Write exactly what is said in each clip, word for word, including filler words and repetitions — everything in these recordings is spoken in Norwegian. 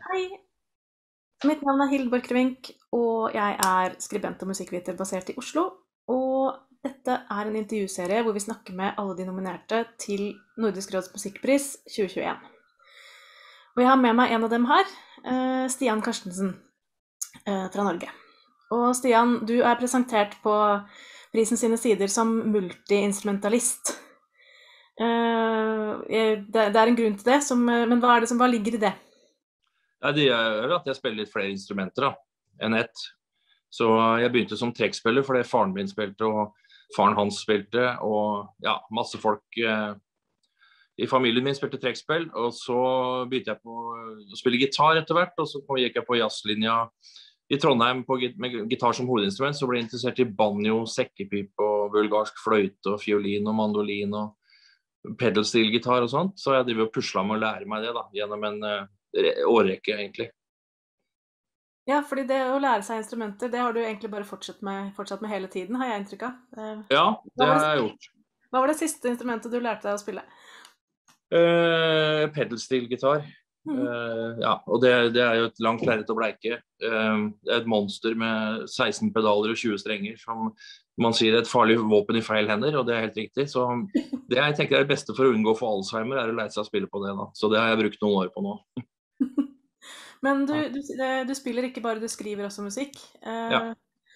Hei, mitt navn er Hilde Borchgrevink, og jeg er skribent og musikkviter basert i Oslo. Og dette er en intervjuserie hvor vi snakker med alle de nominerte til Nordisk Råds Musikkpris tjue tjueen. Og jeg har med meg en av dem her, eh, Stian Karstensen eh, fra Norge. Og Stian, du er presentert på prisen sine sider som multi-instrumentalist. Eh, jeg- Det det er en grunn til det, som, eh, men hva er det som, hva ligger i det? Ja, det er at jeg spiller litt flere instrumenter da, enn ett. Så jeg begynte som trekkspiller fordi faren min spilte og faren hans spilte, og ja, masse folk eh, i familien min spilte trekkspill, og så begynte jeg på å spille gitar etter hvert, og så gikk jeg på jazzlinja i Trondheim på, git- med gitar som hovedinstrument, så ble jeg interessert i banjo, sekkepip og bulgarsk fløyte og fiolin og mandolin og pedal-steel-gitar og sånt, så jeg driver og puslet med å lære meg det da, gjennom en eh, re- årrekke egentlig. Ja, fordi det å lære seg instrumenter, det har du egentlig bare fortsatt med, fortsatt med hele tiden, har jeg inntrykk av. Eh, Ja, Hva det var har det, jeg gjort. hva var det siste instrumentet du lærte deg å spille? Uh, pedal-steel-gitar. Mhm. Eh, ja, og det, det er jo et langt lerret å bleike. Eh, det er et monster med seksten pedaler og tjue strenger, som man sier er et farlig våpen i feil hender, og det er helt riktig. Så det jeg tenker er det beste for å unngå å få Alzheimer, er å lære seg å spille på det da. Så det har jeg brukt noen år på nå. Men du, Ja. du, det- du spiller ikke bare, du skriver også musikk. Ja. Eh,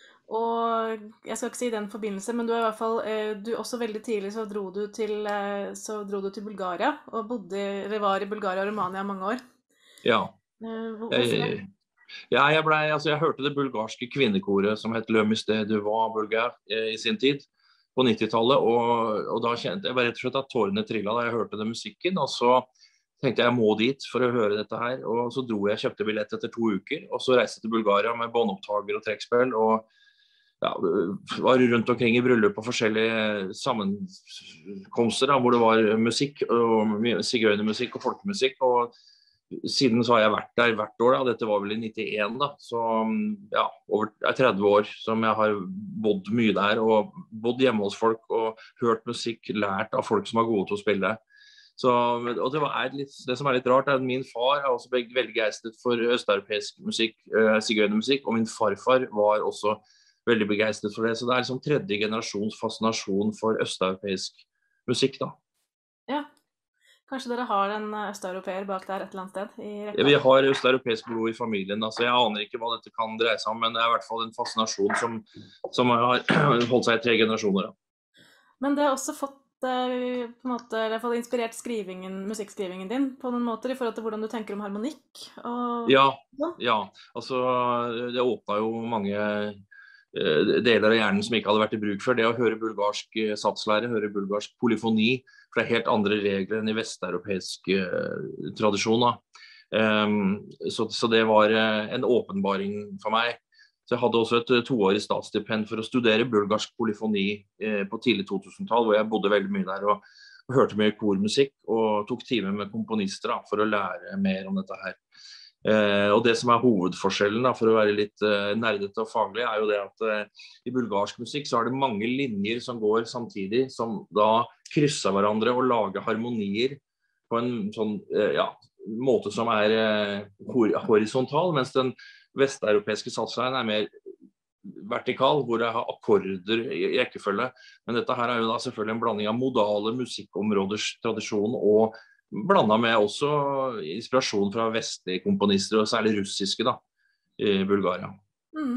og jeg skal ikke si i den forbindelse, men du er i hvert fall, eh, du også veldig tidlig så dro du til, eh, så dro du til Bulgaria, og bodde, i- eller var i Bulgaria og Romania i mange år. Ja. Eh, hvor- hvorfor det? Jeg, ja, jeg, ble, altså jeg hørte det bulgarske kvinnekoret som het Le Mysté du Vent Bulgar eh, i sin tid, på nittitallet, og, og da kjente jeg bare rett og slett at tårene trillet da jeg hørte den musikken, og så tenkte jeg jeg må dit for å høre dette her, og så dro jeg, kjøpte billett etter to uker, og så reiste jeg til Bulgaria med båndopptaker og trekkspill, og ja, var rundt omkring i bryllup på forskjellige sammenkomster da, hvor det var musikk, og sigøynermusikk og folkemusikk, og siden så har jeg vært der hvert år da, dette var vel i nittien da, så ja, over er tretti år som jeg har bodd mye der, og bodd hjemme hos folk, og hørt musikk, lært av folk som er gode til å spille. Så, og det, var litt, det som er litt rart er at min far er også veldig begeistret for østeuropeisk musikk, uh, sigøynermusikk, og min farfar var også veldig begeistret for det. Så det er liksom tredje generasjons fascinasjon for østeuropeisk musikk da. Ja, kanskje dere har en eh, østeuropeer bak der et eller annet sted i Ja, rekka? vi har østeuropeisk blod i familien, altså jeg aner ikke hva dette kan dreie seg om, men det er i hvert fall en fascinasjon som, som har holdt seg i tre generasjoner da. Men det har også fått eh, på en måte, i hvert fall inspirert skrivingen, musikkskrivingen din på noen måter i forhold til hvordan du tenker om harmonikk og Ja, sånn. ja, altså det åpnet jo mange eh, deler av hjernen som ikke hadde vært i bruk før. Det å høre bulgarsk eh, satslære, høre bulgarsk polyfoni, for det er helt andre regler enn i vesteuropeisk eh, tradisjon da. Um, så, så det var eh, en åpenbaring for meg. Så jeg hadde også et eh, toårig statsstipend for å studere bulgarsk polyfoni eh, på tidlig to tusen-tall, hvor jeg bodde veldig mye der og, og hørte mye kormusikk og tok timer med komponister da, for å lære mer om dette her. Eh, og det som er hovedforskjellen da, for å være litt eh, nerdete og faglig, er jo det at eh, i bulgarsk musikk så er det mange linjer som går samtidig, som da krysser hverandre og lager harmonier på en sånn, eh, ja, måte som er eh, hor horisontal, mens den vesteuropeiske satsveien er mer vertikal, hvor jeg har akkorder i rekkefølge. Men dette her er jo da selvfølgelig en blanding av modale musikkområders tradisjon og blandet med også inspirasjon fra vestlige komponister, og særlig russiske da, i Bulgaria. Mm.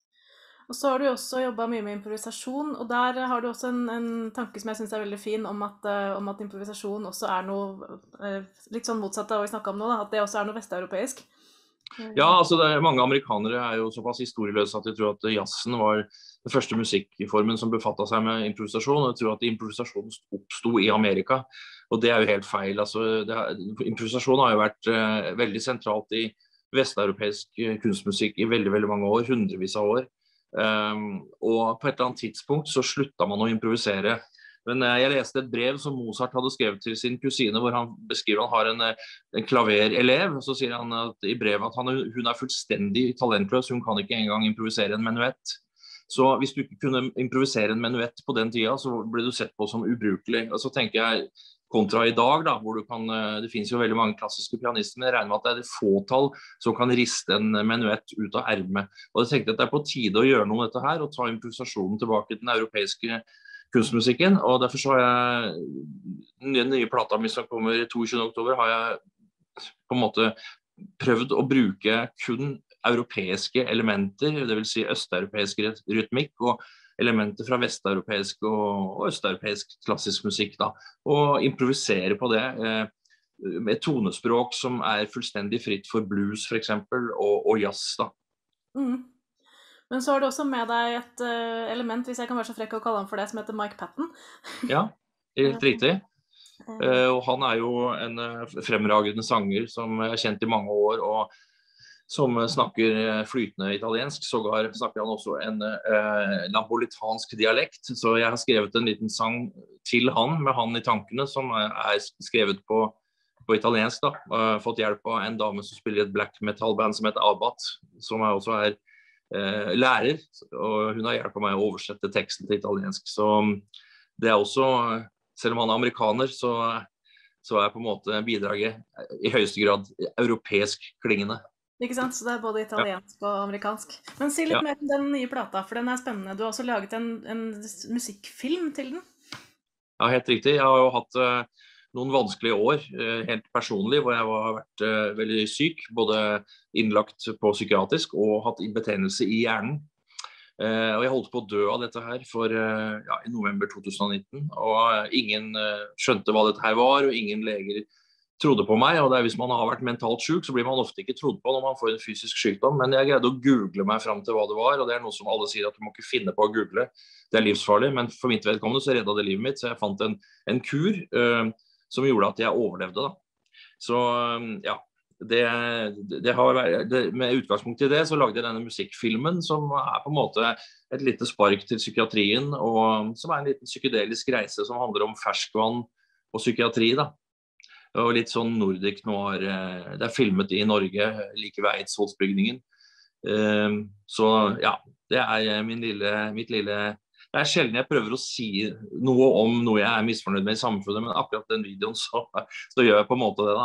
Og så har du også jobbet mye med improvisasjon, og der har du også en, en tanke som jeg synes er veldig fin, om at, uh, om at improvisasjon også er noe uh, litt sånn motsatt av hva vi snakket om nå, da, at det også er noe vesteuropeisk. Ja, altså det er, mange amerikanere er jo såpass historieløse at de tror at jazzen var den første musikkformen som befattet seg med improvisasjon, og jeg tror at improvisasjonen oppstod i Amerika, og det er jo helt feil. Altså, det er, improvisasjon har jo vært uh, veldig sentralt i vesteuropeisk kunstmusikk i veldig, veldig mange år, hundrevis av år. Um, og på et eller annet tidspunkt så sluttet man å improvisere. Men uh, jeg leste et brev som Mozart hadde skrevet til sin kusine, hvor han beskriver han har en, en klaverelev, og så sier han at, i brevet at han, hun er fullstendig talentløs, hun kan ikke engang improvisere en menuett. Så hvis du ikke kunne improvisere en menuett på den tida, så ble du sett på som ubrukelig. Og så tenker jeg, kontra i dag, da, hvor du kan, det finnes jo veldig mange klassiske pianister, men jeg regner med at det er det fåtall som kan riste en menuett ut av ermet. Og jeg tenkte at det er på tide å gjøre noe med dette her, og ta improvisasjonen tilbake til den europeiske kunstmusikken, og derfor så har jeg, den nye plata mi som kommer toogtjuende oktober, har jeg på en måte prøvd å bruke kun europeiske elementer, det vil si østeuropeisk rytmikk, og elementer fra vesteuropeisk og, og østeuropeisk klassisk musikk da, og improvisere på det eh, med tonespråk som er fullstendig fritt for blues for eksempel, og, og jazz da. Mm. Men så har du også med deg et uh, element, hvis jeg kan være så frekk å kalle han for det, som heter Mike Patton. Ja, helt riktig. Uh, og han er jo en uh, fremragende sanger som er kjent i mange år, og som snakker flytende italiensk, sågar snakker han også en eh, napolitansk dialekt, så jeg har skrevet en liten sang til han, med han i tankene, som er skrevet på, på italiensk da, uh, fått hjelp av en dame som spiller i et black metal band som heter Abbat, som er også er eh, lærer, og hun har hjulpet meg å oversette teksten til italiensk, så det er også, selv om han er amerikaner, så, så er på en måte bidraget i høyeste grad europeisk klingende. Ikke sant? Så det er både italiensk ja. og amerikansk. Men si litt ja. mer om den nye plata, for den er spennende. Du har også laget en, en musikkfilm til den. Ja, helt riktig. Jeg har jo hatt uh, noen vanskelige år, uh, helt personlig, hvor jeg har vært uh, veldig syk, både innlagt på psykiatrisk og hatt betennelse i hjernen. Uh, og jeg holdt på å dø av dette her for, uh, ja, i november to tusen og nitten, og uh, ingen uh, skjønte hva dette her var, og ingen leger trodde på meg, og det er hvis man har vært mentalt syk, så blir man ofte ikke trodd på når man får en fysisk sykdom, men jeg greide å google meg frem til hva det var, og det er noe som alle sier at du må ikke finne på å google, det er livsfarlig, men for mitt vedkommende så reddet det livet mitt, så jeg fant en, en kur uh, som gjorde at jeg overlevde da. Så uh, ja, det, det har vært, det, med utgangspunkt i det så lagde jeg denne musikkfilmen, som er på en måte et lite spark til psykiatrien, og som er en liten psykedelisk reise som handler om ferskvann og psykiatri da. Og litt sånn Nordic noir, det er filmet i Norge, like ved Eidsvollsbygningen. Så ja, det er min lille, mitt lille, det er sjelden jeg prøver å si noe om noe jeg er misfornøyd med i samfunnet, men akkurat den videoen så, så gjør jeg på en måte det da.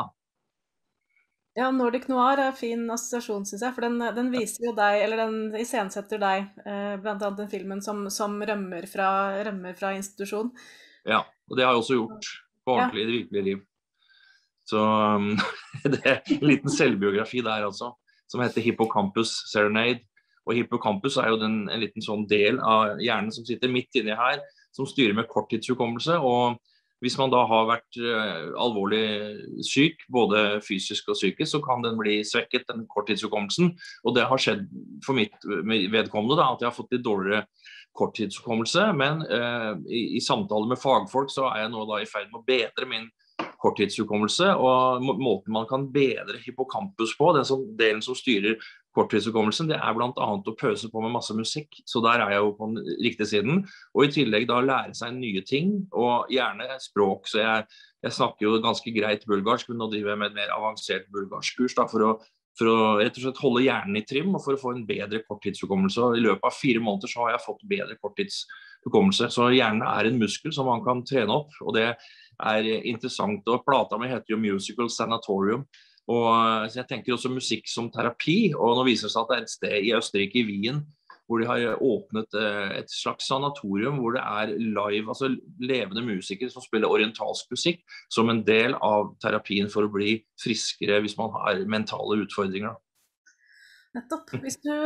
Ja, Nordic noir er en fin assosiasjon, synes jeg, for den, den viser jo deg, eller den iscenesetter deg, blant annet den filmen som, som rømmer, fra, rømmer fra institusjon. Ja, og det har jeg også gjort på ordentlig ja. i det virkelige liv. Så um, det er en liten selvbiografi der altså, som heter Hippocampus Serenade. Og Hippocampus er jo den, en liten sånn del av hjernen som sitter midt inni her, som styrer med korttidshukommelse. Og hvis man da har vært uh, alvorlig syk, både fysisk og psykisk, så kan den bli svekket, den korttidshukommelsen. Og det har skjedd for mitt vedkommende da, at jeg har fått litt dårligere korttidshukommelse. Men uh, i, i samtale med fagfolk så er jeg nå da i ferd med å bedre min korttidshukommelse, og må måten man kan bedre hippocampus på, den som, delen som styrer korttidshukommelsen, det er blant annet å pøse på med masse musikk, så der er jeg jo på den riktige siden, og i tillegg da lære seg nye ting, og gjerne språk, så jeg, jeg snakker jo ganske greit bulgarsk, men nå driver jeg med et mer avansert bulgarsk kurs da, for å, for å rett og slett holde hjernen i trim, og for å få en bedre korttidshukommelse, og i løpet av fire måneder så har jeg fått bedre korttidshukommelse, så hjernen er en muskel som man kan trene opp, og det er interessant, og plata mi heter jo Musical Sanatorium, og så jeg tenker også musikk som terapi, og nå viser det seg at det er et sted i Østerrike, i Wien, hvor de har åpnet et slags sanatorium, hvor det er live, altså levende musikere som spiller orientalsk musikk, som en del av terapien for å bli friskere hvis man har mentale utfordringer. Nettopp. Hvis du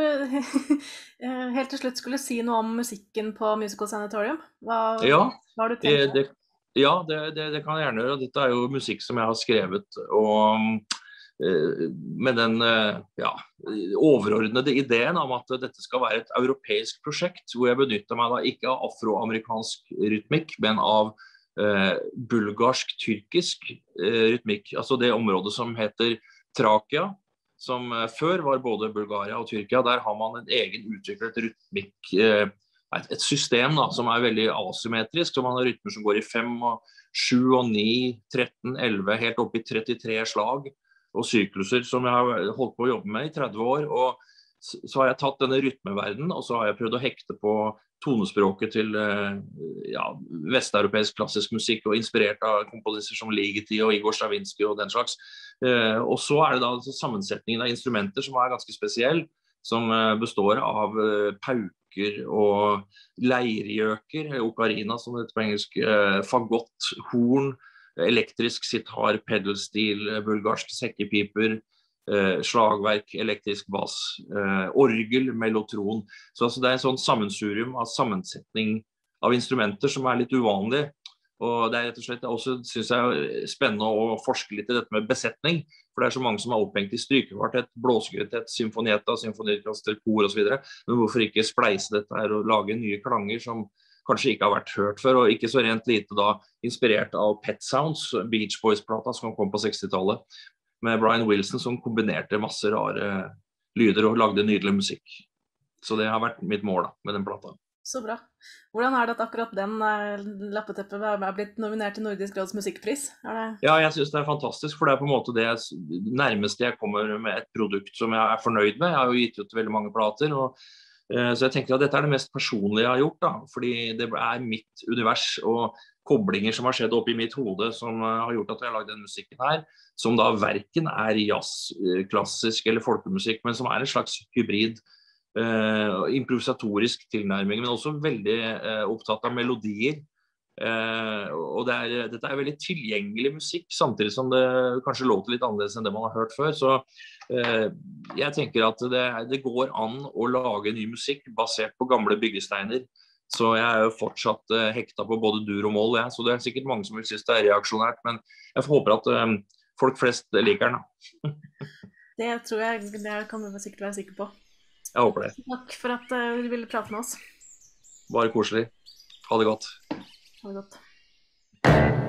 helt til slutt skulle si noe om musikken på Musical Sanatorium, hva, ja, hva har du tenkt? Det, det Ja, det, det, det kan jeg gjerne gjøre. Dette er jo musikk som jeg har skrevet, og uh, med den uh, ja, overordnede ideen om at dette skal være et europeisk prosjekt, hvor jeg benytter meg da ikke av afroamerikansk rytmikk, men av uh, bulgarsk-tyrkisk uh, rytmikk. Altså det området som heter Trakia, som uh, før var både Bulgaria og Tyrkia. Der har man en egen utviklet rytmikk, uh, Et, et system da, som er veldig asymmetrisk, så man har rytmer som går i fem, sju, ni, tretten, elleve, helt opp i trettitre slag, og sykluser som jeg har holdt på å jobbe med i tretti år, og så har jeg tatt denne rytmeverdenen, og så har jeg prøvd å hekte på tonespråket til ja, vesteuropeisk klassisk musikk, og inspirert av komponister som Ligeti og Igor Stravinsky og den slags. Og så er det da sammensetningen av instrumenter som er ganske spesiell, som består av pauker og leirgjøker, ocarina som det heter på engelsk, fagott, horn, elektrisk sitar, pedalstil, bulgarsk sekkepiper, slagverk, elektrisk bass, orgel, mellotron. Så altså, det er en sånn sammensurium av sammensetning av instrumenter som er litt uvanlig. Og det er rett og slett også, synes jeg, spennende å forske litt i dette med besetning, for det er så mange som er opphengt i strykekvartett, blåsekvartett, symfonietta, symfoniorkester, kor og så videre. Men hvorfor ikke spleise dette her og lage nye klanger som kanskje ikke har vært hørt før, og ikke så rent lite da inspirert av Pet Sounds, Beach Boys-plata som kom på sekstitallet, med Brian Wilson som kombinerte masse rare lyder og lagde nydelig musikk. Så det har vært mitt mål da, med den plata. Så bra. Hvordan er det at akkurat den lappeteppet er blitt nominert til Nordisk Råds musikkpris? Er det... Ja, jeg synes det er fantastisk, for det er på en måte det nærmeste jeg kommer med et produkt som jeg er fornøyd med. Jeg har jo gitt ut veldig mange plater, og så jeg tenker at dette er det mest personlige jeg har gjort da, fordi det er mitt univers og koblinger som har skjedd oppe i mitt hode som har gjort at jeg har laget den musikken her, som da hverken er jazz, klassisk eller folkemusikk, men som er en slags hybrid, eh, improvisatorisk tilnærming, men også veldig eh, opptatt av melodier. Eh, og det er, dette er veldig tilgjengelig musikk, samtidig som det kanskje låter litt annerledes enn det man har hørt før, så eh, jeg tenker at det, det går an å lage ny musikk basert på gamle byggesteiner, så jeg er jo fortsatt eh, hekta på både dur og mål, ja. Så det er sikkert mange som vil synes det er reaksjonært, men jeg håper at eh, folk flest liker den da. Det tror jeg, det kan du sikkert være sikker på. Jeg håper det. Takk for at uh, du ville prate med oss. Bare koselig. Ha det godt. Ha det godt.